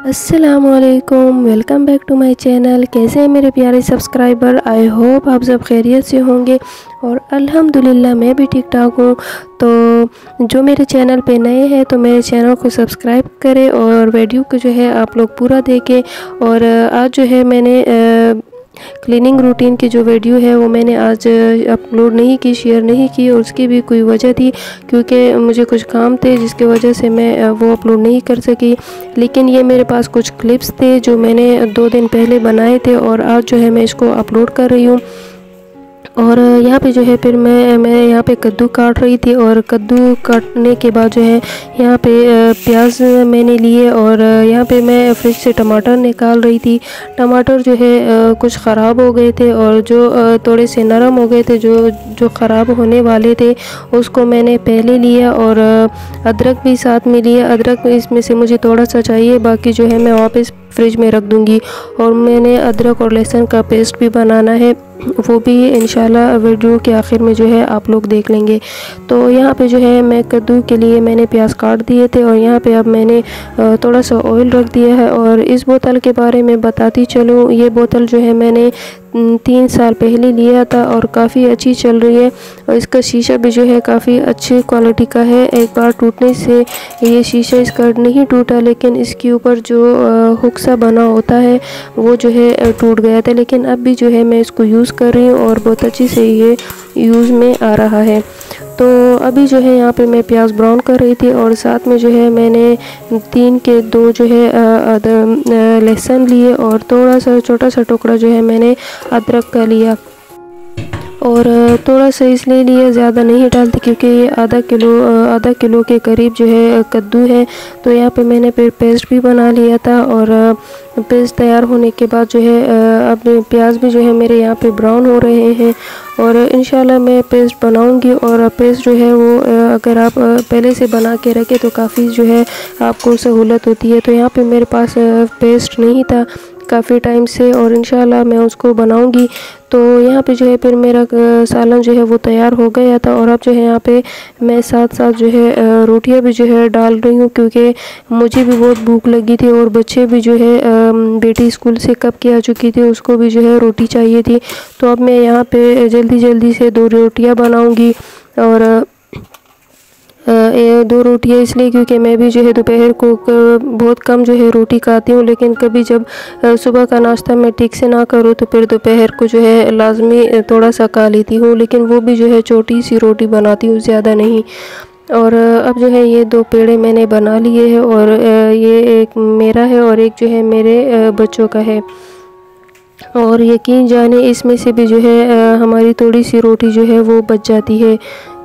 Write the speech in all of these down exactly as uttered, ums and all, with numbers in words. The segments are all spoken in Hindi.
अस्सलामुअलैकुम, welcome back to my channel. कैसे हैं मेरे प्यारे सब्सक्राइबर? आई होप आप सब खैरियत से होंगे और अल्हम्दुलिल्लाह मैं भी ठीक ठाक हूँ। तो जो मेरे चैनल पे नए हैं तो मेरे चैनल को सब्सक्राइब करें और वीडियो को जो है आप लोग पूरा देखें। और आज जो है मैंने आ, क्लीनिंग रूटीन की जो वीडियो है वो मैंने आज अपलोड नहीं की, शेयर नहीं की, और उसकी भी कोई वजह थी क्योंकि मुझे कुछ काम थे जिसकी वजह से मैं वो अपलोड नहीं कर सकी। लेकिन ये मेरे पास कुछ क्लिप्स थे जो मैंने दो दिन पहले बनाए थे और आज जो है मैं इसको अपलोड कर रही हूँ। और यहाँ पे जो है फिर मैं मैं यहाँ पे कद्दू काट रही थी और कद्दू काटने के बाद जो है यहाँ पे प्याज मैंने लिए और यहाँ पे मैं फ्रिज से टमाटर निकाल रही थी। टमाटर जो है कुछ ख़राब हो गए थे और जो थोड़े से नरम हो गए थे, जो जो ख़राब होने वाले थे उसको मैंने पहले लिया। और अदरक भी साथ में लिया। अदरक इसमें से मुझे थोड़ा सा चाहिए, बाकी जो है मैं वापस फ्रिज में रख दूँगी। और मैंने अदरक और लहसुन का पेस्ट भी बनाना है, वो भी इंशाल्लाह वीडियो के आखिर में जो है आप लोग देख लेंगे। तो यहाँ पे जो है मैं कद्दू के लिए मैंने प्याज काट दिए थे और यहाँ पे अब मैंने थोड़ा सा ऑयल रख दिया है। और इस बोतल के बारे में बताती चलूँ, ये बोतल जो है मैंने तीन साल पहले लिया था और काफ़ी अच्छी चल रही है। और इसका शीशा भी जो है काफ़ी अच्छी क्वालिटी का है। एक बार टूटने से ये शीशा इसका नहीं टूटा, लेकिन इसके ऊपर जो हुक सा बना होता है वो जो है टूट गया था। लेकिन अब भी जो है मैं इसको यूज़ कर रही हूँ और बहुत अच्छी से ये यूज़ में आ रहा है। तो अभी जो है यहाँ पे मैं प्याज ब्राउन कर रही थी और साथ में जो है मैंने तीन के दो जो है लहसुन लिए और थोड़ा सा छोटा सा टुकड़ा जो है मैंने अदरक का लिया। और थोड़ा सा इसलिए लिए, ज़्यादा नहीं डालती क्योंकि ये आधा किलो आधा किलो के करीब जो है कद्दू है। तो यहाँ पे मैंने फिर पेस्ट भी बना लिया था और पेस्ट तैयार होने के बाद जो है अब प्याज भी जो है मेरे यहाँ पे ब्राउन हो रहे हैं और इंशाल्लाह मैं पेस्ट बनाऊंगी। और पेस्ट जो है वो अगर आप पहले से बना के रखें तो काफ़ी जो है आपको सहूलत होती है। तो यहाँ पे मेरे पास पेस्ट नहीं था काफ़ी टाइम से और इंशाल्लाह मैं उसको बनाऊंगी। तो यहाँ पे जो है फिर मेरा सालन जो है वो तैयार हो गया था और अब जो है यहाँ पे मैं साथ साथ जो है रोटियाँ भी जो है डाल रही हूँ क्योंकि मुझे भी बहुत भूख लगी थी और बच्चे भी जो है बेटी स्कूल से कब के आ चुकी थी, उसको भी जो है रोटी चाहिए थी। तो अब मैं यहाँ पे जल्दी जल्दी से दो रोटियाँ बनाऊँगी। और ये दो रोटियाँ इसलिए क्योंकि मैं भी जो है दोपहर को बहुत कम जो है रोटी खाती हूँ, लेकिन कभी जब सुबह का नाश्ता मैं ठीक से ना करूँ तो फिर दोपहर को जो है लाजमी थोड़ा सा खा लेती हूँ, लेकिन वो भी जो है छोटी सी रोटी बनाती हूँ, ज़्यादा नहीं। और अब जो है ये दो पेड़े मैंने बना लिए हैं और ये एक मेरा है और एक जो है मेरे बच्चों का है। और यकीन जाने इसमें से भी जो है हमारी थोड़ी सी रोटी जो है वो बच जाती है।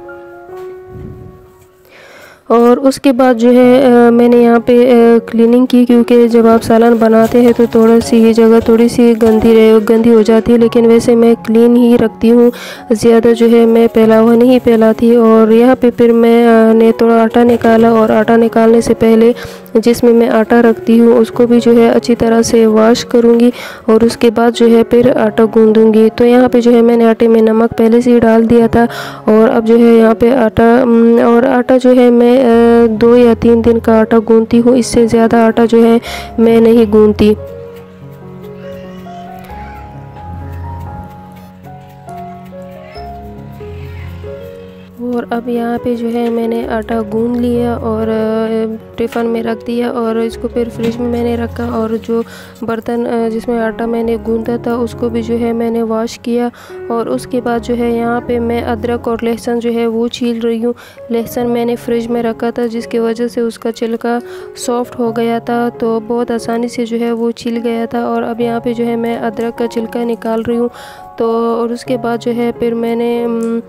और उसके बाद जो है आ, मैंने यहाँ पे आ, क्लीनिंग की क्योंकि जब आप सालन बनाते हैं तो थोड़ा सी ये जगह थोड़ी सी गंदी रहे गंदी हो जाती है, लेकिन वैसे मैं क्लीन ही रखती हूँ, ज़्यादा जो है मैं फैला हुआ नहीं फैलाती। और यहाँ पे फिर मैं आ, ने थोड़ा आटा निकाला और आटा निकालने से पहले जिसमें मैं आटा रखती हूँ उसको भी जो है अच्छी तरह से वॉश करूँगी और उसके बाद जो है फिर आटा गूँधूँगी। तो यहाँ पे जो है मैंने आटे में नमक पहले से ही डाल दिया था और अब जो है यहाँ पे आटा और आटा जो है मैं दो या तीन दिन का आटा गूँधती हूँ, इससे ज़्यादा आटा जो है मैं नहीं गूँधती। और अब यहाँ पे जो है मैंने आटा गूँध लिया और टिफ़न में रख दिया और इसको फिर फ्रिज में मैंने रखा। और जो बर्तन जिसमें आटा मैंने गूँधा था उसको भी जो है मैंने वॉश किया। और उसके बाद जो है यहाँ पे मैं अदरक और लहसुन जो है वो छील रही हूँ। लहसुन मैंने फ्रिज में रखा था जिसकी वजह से उसका छिलका सॉफ्ट हो गया था, तो बहुत आसानी से जो है वो छिल गया था। और अब यहाँ पे जो है मैं अदरक का छिलका निकाल रही हूँ। तो और उसके बाद जो है फिर मैंने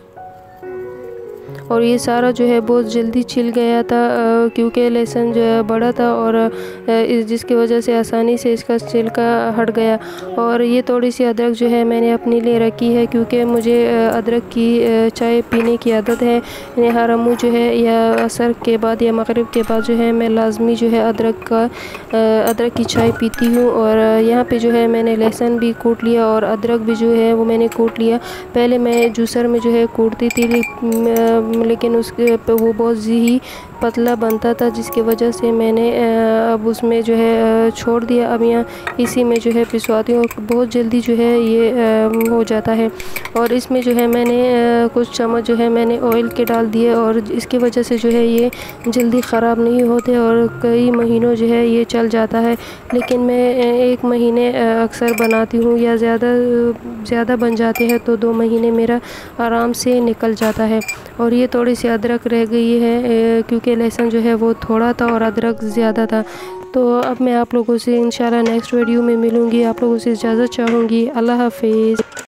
और ये सारा जो है बहुत जल्दी छिल गया था क्योंकि लहसुन जो है बड़ा था और जिसकी वजह से आसानी से इसका छिलका हट गया। और ये थोड़ी सी अदरक जो है मैंने अपने लिए रखी है क्योंकि मुझे अदरक की चाय पीने की आदत है। हरामू जो है या असर के बाद या मगरिब के बाद जो है मैं लाजमी जो है अदरक का अदरक की चाय पीती हूँ। और यहाँ पे जो है मैंने लहसुन भी कूट लिया और अदरक भी जो है वो मैंने कूट लिया। पहले मैं जूसर में जो है कूटती थी, लेकिन उसके वो बहुत ही पतला बनता था, जिसकी वजह से मैंने अब उसमें जो है छोड़ दिया। अब यहाँ इसी में जो है पिसवाती हूँ, बहुत जल्दी जो है ये हो जाता है। और इसमें जो है मैंने कुछ चम्मच जो है मैंने ऑयल के डाल दिए, और इसकी वजह से जो है ये जल्दी ख़राब नहीं होते और कई महीनों जो है ये चल जाता है। लेकिन मैं एक महीने अक्सर बनाती हूँ, या ज़्यादा ज़्यादा बन जाते हैं तो दो महीने मेरा आराम से निकल जाता है। और ये थोड़ी सी अदरक रह गई है, क्योंकि लहसुन जो है वो थोड़ा था और अदरक ज़्यादा था। तो अब मैं आप लोगों से इंशाल्लाह नेक्स्ट वीडियो में मिलूँगी। आप लोगों से इजाज़त चाहूँगी। अल्लाह हाफिज़।